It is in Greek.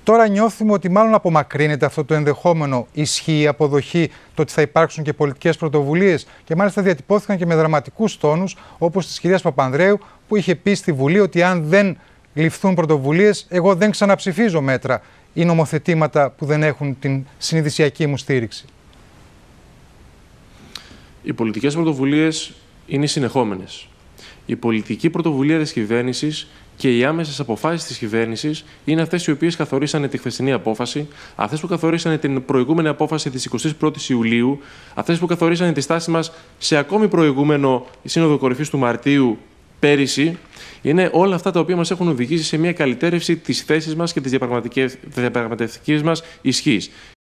Τώρα νιώθουμε ότι μάλλον απομακρύνεται αυτό το ενδεχόμενο. Ισχύει η αποδοχή το ότι θα υπάρξουν και πολιτικές πρωτοβουλίες. Και μάλιστα διατυπώθηκαν και με δραματικούς τόνους, όπως της κυρίας Παπανδρέου, που είχε πει στη Βουλή ότι αν δεν ληφθούν πρωτοβουλίες, εγώ δεν ξαναψηφίζω μέτρα ή νομοθετήματα που δεν έχουν την συνειδησιακή μου στήριξη. Οι πολιτικές πρωτοβουλίες είναι συνεχόμενες. Η πολιτική πρωτοβουλία της κυβέρνησης και οι άμεσες αποφάσεις της κυβέρνησης είναι αυτές οι οποίες καθορίσανε τη χθεσινή απόφαση, αυτές που καθορίσανε την προηγούμενη απόφαση της 21ης Ιουλίου, αυτές που καθορίσανε τη στάση μας σε ακόμη προηγούμενο Σύνοδο Κορυφής του Μαρτίου πέρυσι. Είναι όλα αυτά τα οποία μας έχουν οδηγήσει σε μια καλυτέρευση της θέσης μας και της διαπραγματευτικής μας ισχύς.